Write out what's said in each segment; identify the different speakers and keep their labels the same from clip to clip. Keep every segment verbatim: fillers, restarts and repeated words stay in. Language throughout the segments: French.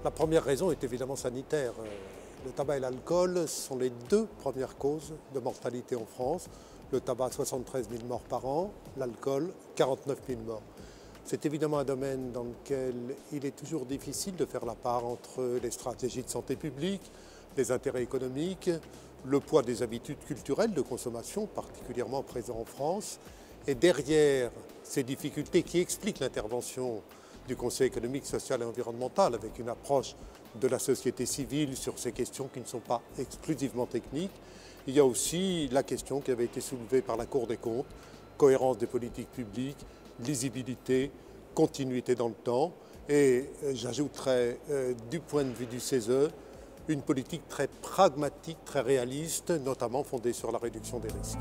Speaker 1: La première raison est évidemment sanitaire. Le tabac et l'alcool sont les deux premières causes de mortalité en France. Le tabac, soixante-treize mille morts par an, l'alcool, quarante-neuf mille morts. C'est évidemment un domaine dans lequel il est toujours difficile de faire la part entre les stratégies de santé publique, les intérêts économiques, le poids des habitudes culturelles de consommation, particulièrement présents en France. Et derrière ces difficultés qui expliquent l'intervention du Conseil économique, social et environnemental avec une approche de la société civile sur ces questions qui ne sont pas exclusivement techniques, il y a aussi la question qui avait été soulevée par la Cour des comptes, cohérence des politiques publiques, lisibilité, continuité dans le temps et euh, j'ajouterais euh, du point de vue du C E S E, une politique très pragmatique, très réaliste, notamment fondée sur la réduction des risques.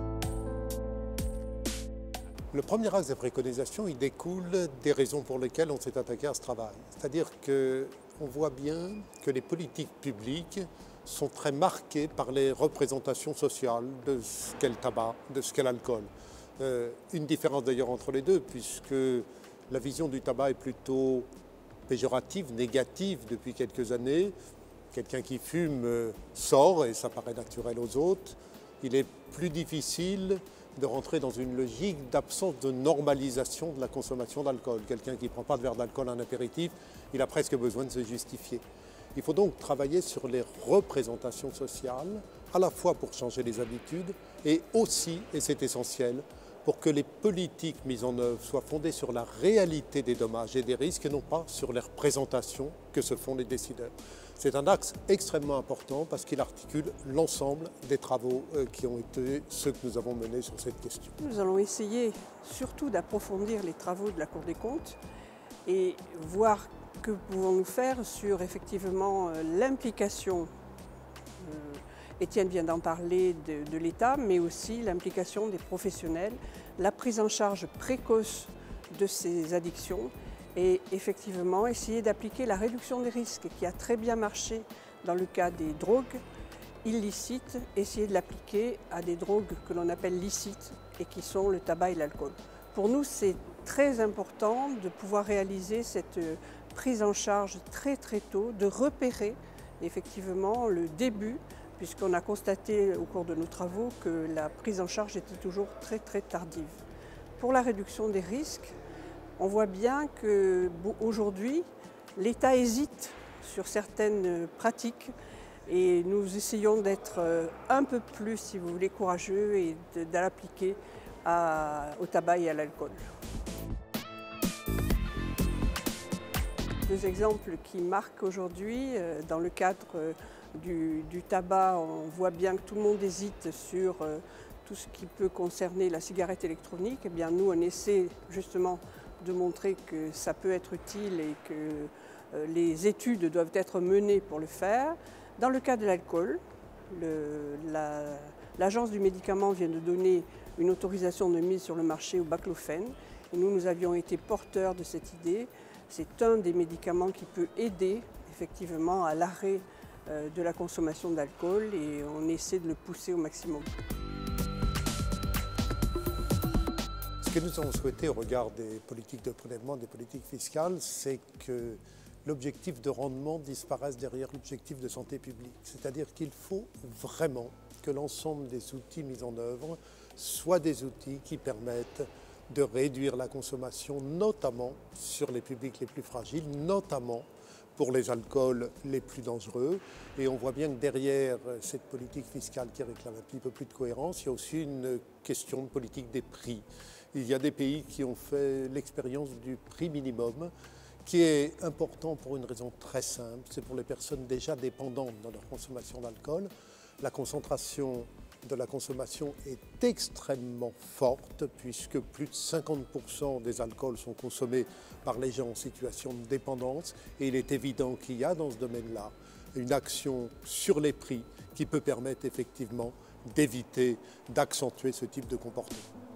Speaker 1: Le premier axe des préconisations, il découle des raisons pour lesquelles on s'est attaqué à ce travail. C'est-à-dire qu'on voit bien que les politiques publiques sont très marquées par les représentations sociales de ce qu'est le tabac, de ce qu'est l'alcool. Euh, une différence d'ailleurs entre les deux, puisque la vision du tabac est plutôt péjorative, négative depuis quelques années. Quelqu'un qui fume euh, sort et ça paraît naturel aux autres. Il est plus difficile de rentrer dans une logique d'absence de normalisation de la consommation d'alcool. Quelqu'un qui ne prend pas de verre d'alcool en apéritif, il a presque besoin de se justifier. Il faut donc travailler sur les représentations sociales, à la fois pour changer les habitudes et aussi, et c'est essentiel, pour que les politiques mises en œuvre soient fondées sur la réalité des dommages et des risques et non pas sur les représentations que se font les décideurs. C'est un axe extrêmement important parce qu'il articule l'ensemble des travaux qui ont été ceux que nous avons menés sur cette question.
Speaker 2: Nous allons essayer surtout d'approfondir les travaux de la Cour des comptes et voir que pouvons-nous faire sur effectivement l'implication, euh, Étienne vient d'en parler, de, de l'État, mais aussi l'implication des professionnels, la prise en charge précoce de ces addictions et effectivement essayer d'appliquer la réduction des risques qui a très bien marché dans le cas des drogues illicites, essayer de l'appliquer à des drogues que l'on appelle licites et qui sont le tabac et l'alcool. Pour nous, c'est très important de pouvoir réaliser cette prise en charge très très tôt, de repérer effectivement le début, puisqu'on a constaté au cours de nos travaux que la prise en charge était toujours très très tardive. Pour la réduction des risques, on voit bien qu'aujourd'hui, l'État hésite sur certaines pratiques et nous essayons d'être un peu plus, si vous voulez, courageux et de, de l'appliquer au tabac et à l'alcool. Deux exemples qui marquent aujourd'hui, dans le cadre du, du tabac, on voit bien que tout le monde hésite sur tout ce qui peut concerner la cigarette électronique. Eh bien, nous, on essaie justement de montrer que ça peut être utile et que les études doivent être menées pour le faire. Dans le cas de l'alcool, l'Agence du médicament vient de donner une autorisation de mise sur le marché au baclofène. Et nous, nous avions été porteurs de cette idée. C'est un des médicaments qui peut aider effectivement à l'arrêt de la consommation d'alcool et on essaie de le pousser au maximum.
Speaker 1: Ce que nous avons souhaité au regard des politiques de prélèvement, des politiques fiscales, c'est que l'objectif de rendement disparaisse derrière l'objectif de santé publique. C'est-à-dire qu'il faut vraiment que l'ensemble des outils mis en œuvre soient des outils qui permettent de réduire la consommation, notamment sur les publics les plus fragiles, notamment pour les alcools les plus dangereux. Et on voit bien que derrière cette politique fiscale qui réclame un petit peu plus de cohérence, il y a aussi une question de politique des prix. Il y a des pays qui ont fait l'expérience du prix minimum, qui est important pour une raison très simple, c'est pour les personnes déjà dépendantes dans leur consommation d'alcool. La concentration de la consommation est extrêmement forte puisque plus de cinquante pour cent des alcools sont consommés par les gens en situation de dépendance et il est évident qu'il y a dans ce domaine-là une action sur les prix qui peut permettre effectivement d'éviter d'accentuer ce type de comportement.